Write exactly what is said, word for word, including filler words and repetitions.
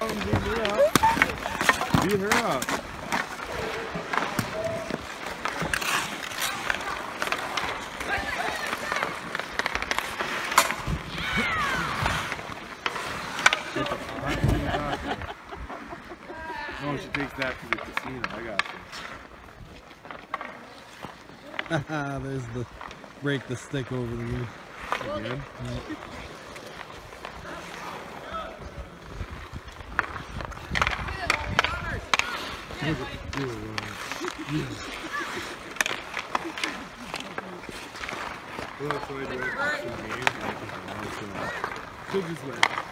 problem beating her up. Beat her up. No, she takes that to the casino. I got you. There's the break the stick over the knee. Again? Yeah. Well, so I do it. She'll just let